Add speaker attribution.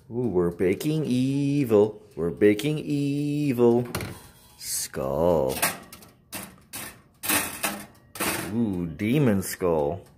Speaker 1: Ooh, we're baking evil. We're baking evil. Skull. Ooh, demon skull.